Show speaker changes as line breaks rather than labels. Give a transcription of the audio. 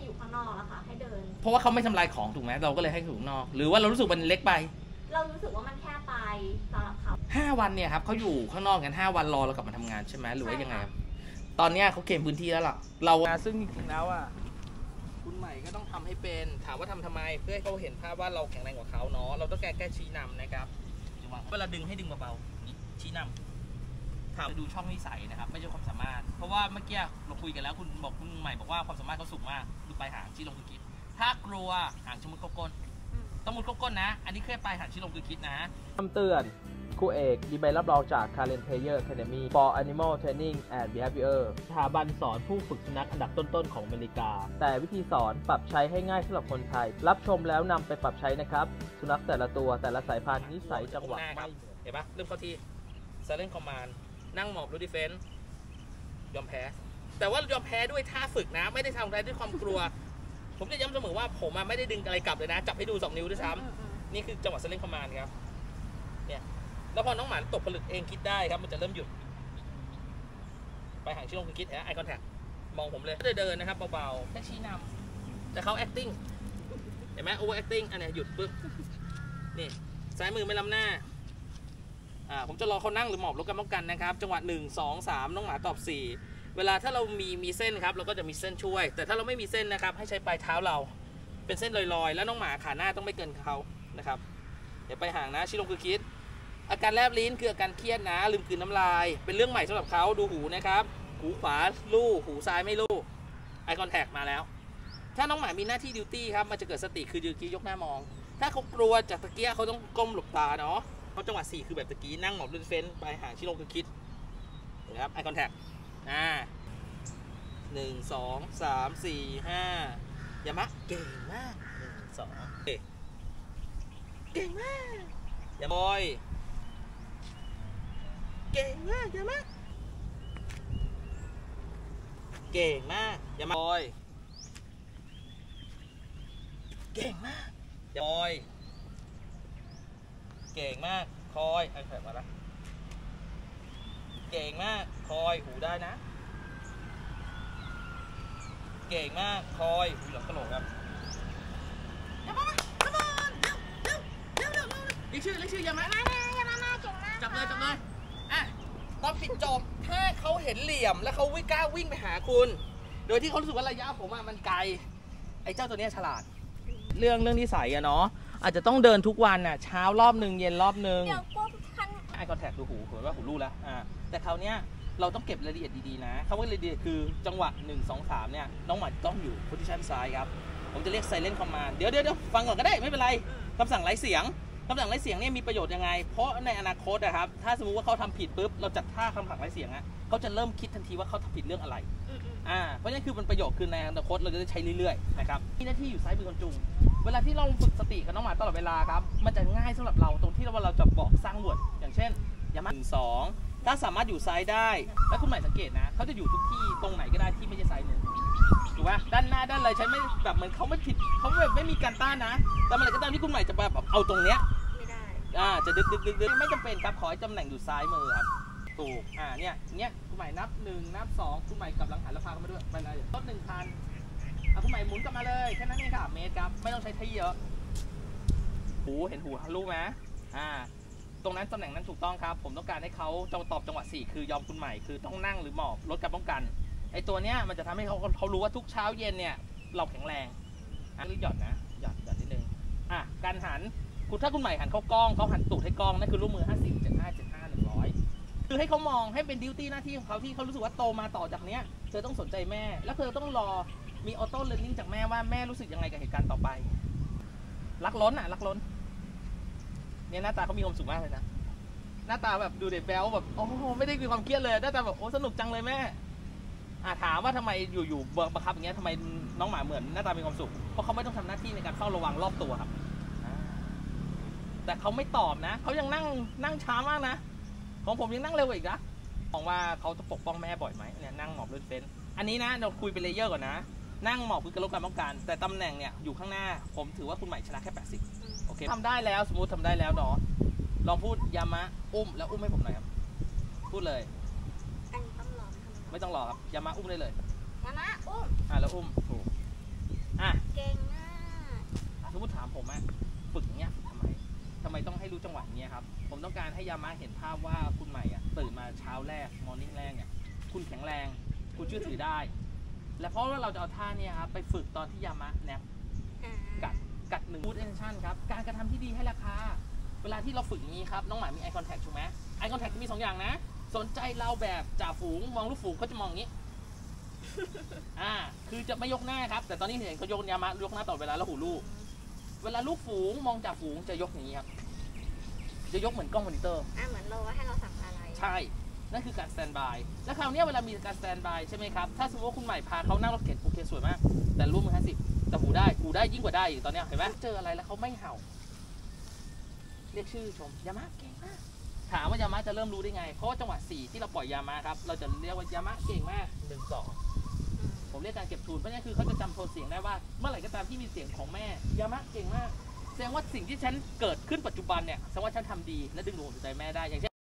อยู่ข้างนอกแล้วค่ะให้เดิน
เพราะว่าเขาไม่ทำลายของถูกไหมเราก็เลยให้อยู่ข้างนอกหรือว่าเรารู้สึกมันเล็กไป
เรารู้สึกว่ามันแค่ไปสำหรับเขา
5 วันเนี่ยครับเขาอยู่ข้างนอกกัน5 วันรอเรากลับมาทำงานใช่ไหมหรือว่ายังไงครับตอนนี้เขาเก็บพื้นที่แล้วล่ะเราซึ่งจริงๆแล้วอ่ะคุณใหม่ก็ต้องทำให้เป็นถามว่าทำไมเพื่อให้เขาเห็นภาพว่าเราแข็งแรงกว่าเขาเนาะเราต้องแก้ชี้นำนะครับเวลาดึงให้ดึงเบาๆชี้นำถามดูช่องนิสัยนะครับไม่ใช่ความสามารถเพราะว่าเมื่อกี้เราคุยกันแล้วคุณใหม่บอกว่าความสามารถเขาสูงมากดูปลายหางชี้ลงคือคิดถ้ากลัวหางชะมุดเข้าก้นต้องมุดเข้าก้นนะอันนี้แค่ปลายหางชี้ลงคือคิดนะ
คำเตือนครูเอกมีใบรับรองจาก Karen Player Academy for Animal Training and Behavior สถาบันสอนผู้ฝึกสุนัขอันดับต้นๆของอเมริกาแต่วิธีสอนปรับใช้ให้ง่ายสำหรับคนไทยรับชมแล้วนำไปปรับใช้นะครับสุนัขแต่ละตัวแต่ละสายพันธุ์นิสัยจังหวะไม่
เห็นปะเริ่มเข้าที่ Silent Command นั่งหมอบรู้ดิเฟนส์ยอมแพ้แต่ว่ายอมแพ้ด้วยท่าฝึกนะไม่ได้ทำอะไรด้วยความกลัวผมจะย้ำเสมอว่าผมไม่ได้ดึงอะไรกลับเลยนะจับให้ดู2 นิ้วด้วยซ้ำนี่คือจังหวะ Silent Command ครับเนี่ยแล้วพอน้องหมาตกผลึกเองคิดได้ครับมันจะเริ่มหยุดไปหางชี้ลงคือคิดไอคอนแทคมองผมเลยเดินนะครับเบาๆแค่ชี้นำแต่เขา acting เห็นไหม over acting อันนี้หยุดปึ๊บนี่ซ้ายมือไม่ล้ำหน้าผมจะรอเขานั่งหรือหมอบลดการป้องกันนะครับจังหวะ1 2 3น้องหมาตอบ4เวลาถ้าเรามีเส้นครับเราก็จะมีเส้นช่วยแต่ถ้าเราไม่มีเส้นนะครับให้ใช้ปลายเท้าเราเป็นเส้นลอยๆแล้วน้องหมาขาหน้าต้องไม่เกินเขานะครับเดี๋ยวไปห่างนะชี้ลงคือคิดอาการแลบลิ้นคืออาการเครียดนะลืมกลืนน้ำลายเป็นเรื่องใหม่สำหรับเขาดูหูนะครับหูขวาลู่หูซ้ายไม่ลู่ไอคอนแทคมาแล้วถ้าน้องหมามีหน้าที่ดิวตี้ครับมันจะเกิดสติคือยืนกี้ยกหน้ามองถ้าเขากลัวจากตะเกียเขาต้องก้มหลบตาเนาะเพราะจังหวะ4คือแบบตะกี้นั่งหมอบลื่นเฟ้นไปห่างชี้ลงคือคิดนะครับไอคอนแทค1 2 3 4 5อย่ามะเก่งมาก1 2เก่งมากอย่าบอยเก่งมากอย่ามะเก่งมากอย่าบอยเก่งมากอย่าบอยเก่งมากคอยไอ้แผลมาละเก่งมากคอยหูได้นะเก่งมากคอยหูหลังกระโหลกครับเรียกชื่ออย่ามาจับเลยอ่ะตอนปิดจบถ้าเขาเห็นเหลี่ยมแล้วเขากล้าวิ่งไปหาคุณโดยที่เขารู้สึกว่าระยะผมมันไกลไอ้เจ้าตัวนี้ฉลาดเรื่องนิสัยอะเนาะอาจจะต้องเดินทุกวันอะเช้ารอบนึงเย็นรอบนึง
เดี๋ยวพวกท่าน
ไอคอนแทคดูหูเห็นว่าหูรู้แล้วแต่คราวนี้เราต้องเก็บรายละเอียดดีๆนะคำว่ารายละเอียดคือจังหวะ1 2 3เนี่ยน้องหมาต้องอยู่โพซิชันซ้ายครับผมจะเรียก Silent Command เดี๋ยวฟังก่อนก็ได้ไม่เป็นไรคำสั่งไร้เสียงเนี่ยมีประโยชน์ยังไงเพราะในอนาคตนะครับถ้าสมมุติว่าเขาทำผิดปุ๊บเราจัดท่าคำสั่งไร้เสียงเขาจะเริ่มคิดทันทีว่าเขาทำผิดเรื่องอะไรเพราะนี่คือเป็นประโยชน์คือในอนาคตเราจะได้ใช้เรื่อยๆนะครับมีหน้าที่อยู่ซ้ายมือคนจุงเวลาที่เราฝึกสติกับน้องหมาตลอดเวลาครับมันจะง่ายสำหรับเราตรงที่เราจะบอกสร้างหนวดอย่างเช่นอย่ามา1 2ถ้าสามารถอยู่ซ้ายได้แล้วคุณหมายสังเกตนะเขาจะอยู่ทุกที่ตรงไหนก็ได้ที่ไม่ใช่ซ้ายมือถูกไหมด้านหน้าด้านอะไรใช้ไม่แบบเหมือนเขาไม่ผิดเขาแบบไม่มีการต้านนะแต่เมื่อไหร่ก็ตามที่คุณหมายจะแบบเอาตรงเนี้ย
ไม่ได้
จะดึกไม่จำเป็นครับขอให้ตำแหน่งอยู่ซ้ายมือครับถูกเนี่ยคุณหมายนับ1นับ2คุณหมายกลับหลังหันแล้วพาเขามาด้วยไปเลยต้น1,000คุณหมายหมุนกลับมาเลยแค่นั้นเองค่ะเมตรครับไม่ต้องใช้ที่เยอะหูเห็นหูรู้ไหมตรงนั้นตำแหน่งนั้นถูกต้องครับผมต้องการให้เขาตอบจังหวะ4คือยอมคุณใหม่คือต้องนั่งหรือหมอบลดการป้องกันไอ้ตัวเนี้ยมันจะทำให้เขารู้ว่าทุกเช้าเย็นเนี่ยเราแข็งแรงหย่อนนะหย่อนนิดนึงการหันถ้าคุณใหม่หันเข้ากล้องเขาหันตูดให้กล้องนั่นคือรูปมือ50 75 75 100คือให้เขามองให้เป็นดิวตี้หน้าที่ของเขาที่เขารู้สึกว่าโตมาต่อจากเนี้ยเธอต้องสนใจแม่แล้วเธอต้องรอมีออโต้เรียนรู้จากแม่ว่าแม่รู้สึกยังไงกับเหตุการณ์ต่อไปรักล้นเนี่ยหน้าตาเขามีความสุขมากเลยนะหน้าตาแบบดูเด็ดแบ๊วแบบโอ้โหไม่ได้มีความเครียดเลยหน้าตาแบบโอ้สนุกจังเลยแม่ถามว่าทำไมอยู่บังคับอย่างเงี้ยทำไมน้องหมาเหมือนหน้าตามีความสุขเพราะเขาไม่ต้องทำหน้าที่ในการเฝ้าระวังรอบตัวครับแต่เขาไม่ตอบนะเขายังนั่งช้ามากนะของผมยังนั่งเร็วอีกนะมองว่าเขาจะปกป้องแม่บ่อยไหมเนี่ยนั่งหมอบลื่นเฟ้นอันนี้นะเราคุยเป็นเลเยอร์ก่อนนะนั่งหมอบคือกระลบการป้องกันแต่ตำแหน่งเนี่ยอยู่ข้างหน้าผมถือว่าคุณใหม่ชนะแค่80โอเคทำได้แล้วสมมติทำได้แล้วเนาะลองพูดยามะอุ้มแล้วอุ้มให้ผมหน่อยครับพูดเลย
ต้องรอ
ไม่ต้องรอครับยามะอุ้มได้เลย
ยามะอุ้ม
แล้วอุ้มถูกให้ยามะเห็นภาพว่าคุณใหม่อ่ะตื่นมาเช้าแรกมอร์นิ่งแรกเนี่ยคุณแข็งแรงคุณเชื่อถือได้ และเพราะว่าเราจะเอาท่าเนี่ยครับไปฝึกตอนที่ยามะแนบกัดหนึ่ง good intention ครับการกระทำที่ดีให้ราคาเวลาที่เราฝึกอย่างนี้ครับน้องหมามี eye contact ถูกไหม eye contact มี2อย่างนะสนใจเราแบบจ่าฝูงมองลูกฝูงเขาจะมองอย่างนี้ คือจะไม่ยกหน้าครับแต่ตอนนี้เห็นเขายกยามะยกหน้าตลอดเวลาแล้วหูลูกเวลาลูกฝูงมองจ่าฝูงจะยกอย่างนี้ครับจะยกเหมือนกล้องมอนิเตอร์
เหมือนเราว่าให้เราสั่งอะไร
ใช่นั่นคือการสแตนบายแล้วคราวนี้เวลามีการสแตนบายใช่ไหมครับถ้าสมมติว่าคุณใหม่พาเขานั่งรถเข็นโอเคสวยมากแต่ร่วมมือ50แต่หูได้ยิ่งกว่าได้อีกตอนนี้เห็นไหมเจออะไรแล้วเขาไม่เห่าเรียกชื่อชมยามะเก่งมากถามว่ายามะจะเริ่มรู้ได้ไงเพราะว่าจังหวะ4ที่เราปล่อยยามะครับเราจะเรียกว่ายามะเก่งมาก1 2ผมเรียกการเก็บทูนเพราะนั่นคือเขาจะจำโทนเสียงได้ว่าเมื่อไหร่ก็ตามที่มีเสียงของแม่ยามะเก่งมากแสดงว่าสิ่งที่ฉันเกิดขึ้นปัจจุบันเนี่ยแสดงว่าฉันทำดีและดึงดูดใจแม่ได้อย่างเช่น